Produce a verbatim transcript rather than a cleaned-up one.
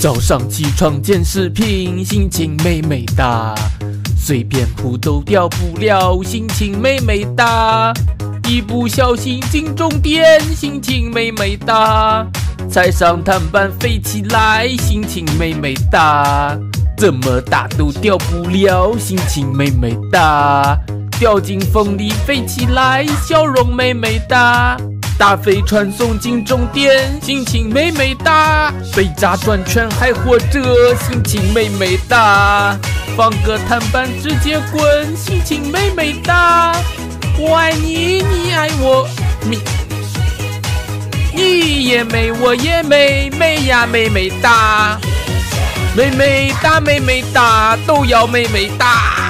早上起床见视频，心情美美哒。随便铺都掉不了，心情美美哒。一不小心进终点，心情美美哒。踩上碳板飞起来，心情美美哒。怎么打都掉不了，心情美美哒。掉进风里飞起来，笑容美美哒。大飞传送进终点，心情美美哒。被炸转圈还活着，心情美美哒。放个碳板直接滚，心情美美哒。我爱你，你爱我，你你也美，我也美，美呀美美哒。美美哒美美哒，都要美美哒。